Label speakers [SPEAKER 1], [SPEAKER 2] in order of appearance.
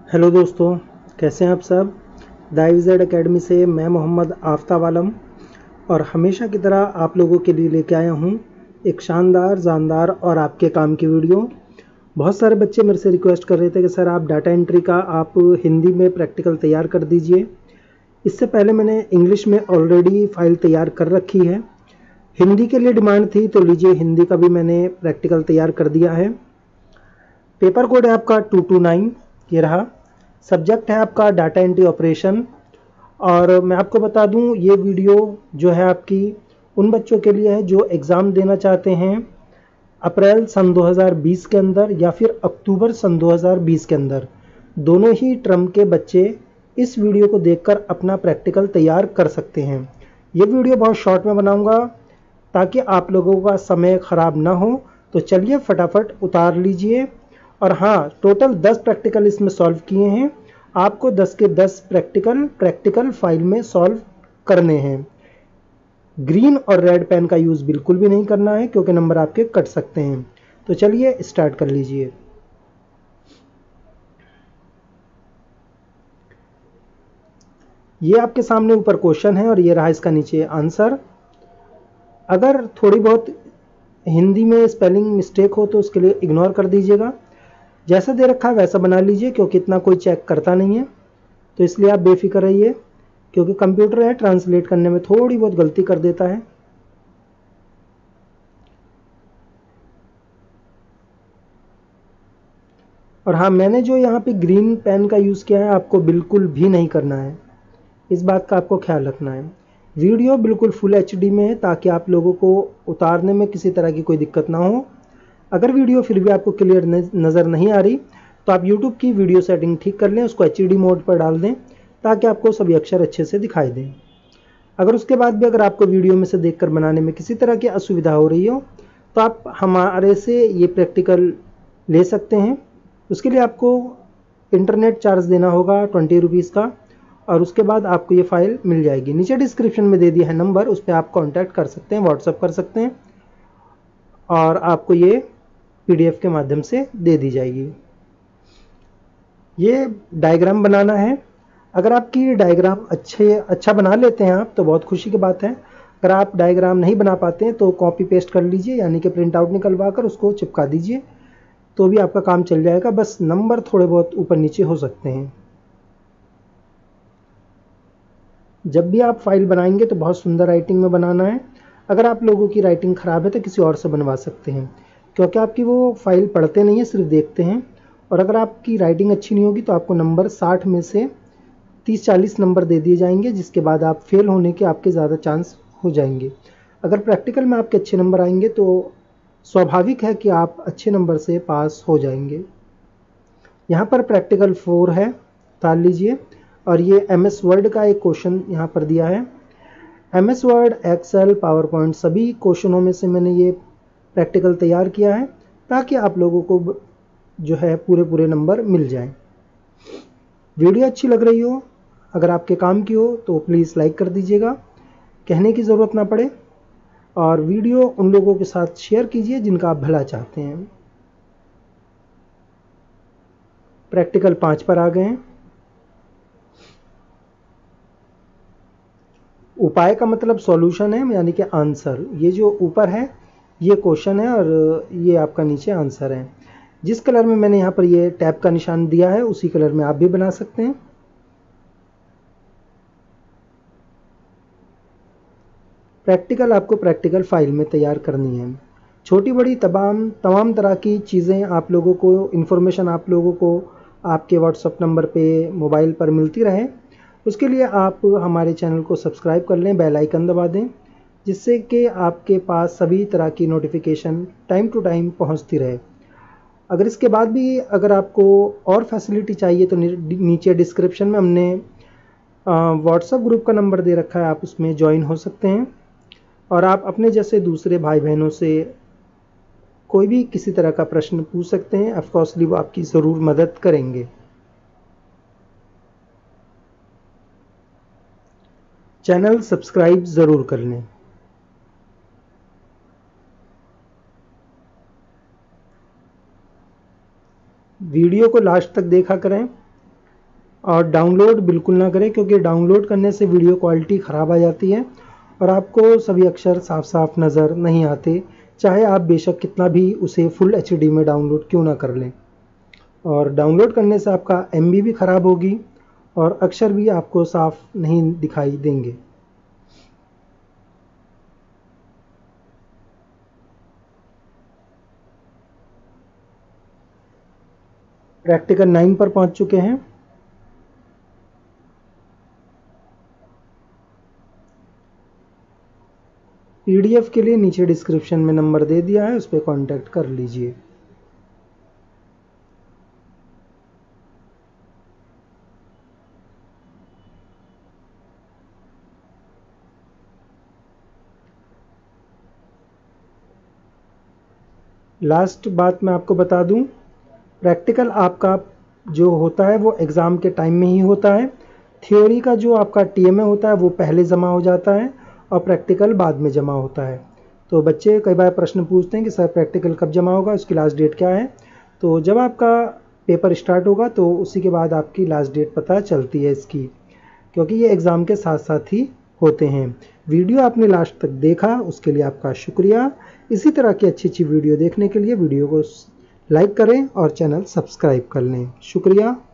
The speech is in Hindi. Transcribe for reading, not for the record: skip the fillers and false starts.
[SPEAKER 1] हेलो दोस्तों, कैसे हैं आप सब। दाइवजेड एकेडमी से मैं मोहम्मद आफ्ताब आलम और हमेशा की तरह आप लोगों के लिए लेके आया हूं एक शानदार जानदार और आपके काम की वीडियो। बहुत सारे बच्चे मेरे से रिक्वेस्ट कर रहे थे कि सर आप डाटा एंट्री का आप हिंदी में प्रैक्टिकल तैयार कर दीजिए। इससे पहले मैंने इंग्लिश में ऑलरेडी फाइल तैयार कर रखी है। हिंदी के लिए डिमांड थी तो लीजिए, हिंदी का भी मैंने प्रैक्टिकल तैयार कर दिया है। पेपर कोड है आपका 229, ये रहा। सब्जेक्ट है आपका डाटा एंट्री ऑपरेशन। और मैं आपको बता दूं, ये वीडियो जो है आपकी उन बच्चों के लिए है जो एग्ज़ाम देना चाहते हैं अप्रैल सन 2020 के अंदर या फिर अक्टूबर सन 2020 के अंदर। दोनों ही टर्म के बच्चे इस वीडियो को देखकर अपना प्रैक्टिकल तैयार कर सकते हैं। ये वीडियो बहुत शॉर्ट में बनाऊंगा ताकि आप लोगों का समय ख़राब ना हो। तो चलिए फटाफट उतार लीजिए। और हाँ, टोटल 10 प्रैक्टिकल इसमें सॉल्व किए हैं। आपको 10 के 10 प्रैक्टिकल फाइल में सॉल्व करने हैं। ग्रीन और रेड पेन का यूज़ बिल्कुल भी नहीं करना है क्योंकि नंबर आपके कट सकते हैं। तो चलिए स्टार्ट कर लीजिए। ये आपके सामने ऊपर क्वेश्चन है और ये रहा इसका नीचे आंसर। अगर थोड़ी बहुत हिंदी में स्पेलिंग मिस्टेक हो तो उसके लिए इग्नोर कर दीजिएगा। जैसा दे रखा है वैसा बना लीजिए क्योंकि इतना कोई चेक करता नहीं है, तो इसलिए आप बेफिक्र रहिए। क्योंकि कंप्यूटर है, ट्रांसलेट करने में थोड़ी बहुत गलती कर देता है। और हाँ, मैंने जो यहाँ पे ग्रीन पेन का यूज़ किया है आपको बिल्कुल भी नहीं करना है, इस बात का आपको ख्याल रखना है। वीडियो बिल्कुल फुल एचडी में है ताकि आप लोगों को उतारने में किसी तरह की कोई दिक्कत ना हो। अगर वीडियो फिर भी आपको क्लियर नज़र नहीं आ रही तो आप यूट्यूब की वीडियो सेटिंग ठीक कर लें, उसको एचडी मोड पर डाल दें ताकि आपको सभी अक्षर अच्छे से दिखाई दें। अगर उसके बाद भी अगर आपको वीडियो में से देखकर बनाने में किसी तरह की असुविधा हो रही हो तो आप हमारे से ये प्रैक्टिकल ले सकते हैं। उसके लिए आपको इंटरनेट चार्ज देना होगा 20 रुपीज़ का, और उसके बाद आपको ये फ़ाइल मिल जाएगी। नीचे डिस्क्रिप्शन में दे दिया है नंबर, उस पर आप कांटेक्ट कर सकते हैं, व्हाट्सअप कर सकते हैं और आपको ये पीडीएफ के माध्यम से दे दी जाएगी। ये डायग्राम बनाना है। अगर आपकी डायग्राम अच्छा बना लेते हैं आप तो बहुत खुशी की बात है। अगर आप डायग्राम नहीं बना पाते हैं तो कॉपी पेस्ट कर लीजिए, यानी कि प्रिंट आउट निकलवा कर उसको चिपका दीजिए, तो भी आपका काम चल जाएगा। बस नंबर थोड़े बहुत ऊपर नीचे हो सकते हैं। जब भी आप फाइल बनाएंगे तो बहुत सुंदर राइटिंग में बनाना है। अगर आप लोगों की राइटिंग ख़राब है तो किसी और से बनवा सकते हैं, क्योंकि आपकी वो फाइल पढ़ते नहीं है, सिर्फ देखते हैं। और अगर आपकी राइटिंग अच्छी नहीं होगी तो आपको नंबर 60 में से 30-40 नंबर दे दिए जाएंगे, जिसके बाद आप फेल होने के आपके ज़्यादा चांस हो जाएंगे। अगर प्रैक्टिकल में आपके अच्छे नंबर आएंगे तो स्वाभाविक है कि आप अच्छे नंबर से पास हो जाएंगे। यहाँ पर प्रैक्टिकल 4 है, ताल लीजिए। और ये MS वर्ड का एक क्वेश्चन यहाँ पर दिया है। MS word, excel, power point सभी क्वेश्चनों में से मैंने ये प्रैक्टिकल तैयार किया है ताकि आप लोगों को जो है पूरे नंबर मिल जाएं। वीडियो अच्छी लग रही हो, अगर आपके काम की हो तो प्लीज़ लाइक कर दीजिएगा, कहने की ज़रूरत ना पड़े। और वीडियो उन लोगों के साथ शेयर कीजिए जिनका आप भला चाहते हैं। प्रैक्टिकल 5 पर आ गए हैं। उपाय का मतलब सॉल्यूशन है, यानी कि आंसर। ये जो ऊपर है ये क्वेश्चन है और ये आपका नीचे आंसर है। जिस कलर में मैंने यहाँ पर ये टैब का निशान दिया है उसी कलर में आप भी बना सकते हैं। प्रैक्टिकल आपको प्रैक्टिकल फाइल में तैयार करनी है। छोटी बड़ी तमाम तरह की चीज़ें आप लोगों को, इन्फॉर्मेशन आप लोगों को आपके व्हाट्सएप नंबर पे, मोबाइल पर मिलती रहे, उसके लिए आप हमारे चैनल को सब्सक्राइब कर लें, बेल आइकन दबा दें, जिससे कि आपके पास सभी तरह की नोटिफिकेशन टाइम टू टाइम पहुंचती रहे। अगर इसके बाद भी अगर आपको और फैसिलिटी चाहिए तो नीचे डिस्क्रिप्शन में हमने व्हाट्सएप ग्रुप का नंबर दे रखा है, आप उसमें ज्वाइन हो सकते हैं। और आप अपने जैसे दूसरे भाई बहनों से कोई भी किसी तरह का प्रश्न पूछ सकते हैं। ऑफकोर्सली वो आपकी ज़रूर मदद करेंगे। चैनल सब्सक्राइब ज़रूर कर लें। वीडियो को लास्ट तक देखा करें और डाउनलोड बिल्कुल ना करें, क्योंकि डाउनलोड करने से वीडियो क्वालिटी ख़राब आ जाती है और आपको सभी अक्षर साफ साफ नज़र नहीं आते, चाहे आप बेशक कितना भी उसे फुल HD में डाउनलोड क्यों ना कर लें। और डाउनलोड करने से आपका MB भी ख़राब होगी और अक्षर भी आपको साफ नहीं दिखाई देंगे। प्रैक्टिकल 9 पर पहुंच चुके हैं। PDF के लिए नीचे डिस्क्रिप्शन में नंबर दे दिया है, उस पर कॉन्टैक्ट कर लीजिए। लास्ट बात मैं आपको बता दूं, प्रैक्टिकल आपका जो होता है वो एग्ज़ाम के टाइम में ही होता है। थ्योरी का जो आपका TMA होता है वो पहले जमा हो जाता है और प्रैक्टिकल बाद में जमा होता है। तो बच्चे कई बार प्रश्न पूछते हैं कि सर प्रैक्टिकल कब जमा होगा, उसकी लास्ट डेट क्या है। तो जब आपका पेपर स्टार्ट होगा तो उसी के बाद आपकी लास्ट डेट पता चलती है इसकी, क्योंकि ये एग्ज़ाम के साथ साथ ही होते हैं। वीडियो आपने लास्ट तक देखा उसके लिए आपका शुक्रिया। इसी तरह की अच्छी अच्छी वीडियो देखने के लिए वीडियो को लाइक करें और चैनल सब्सक्राइब कर लें। शुक्रिया।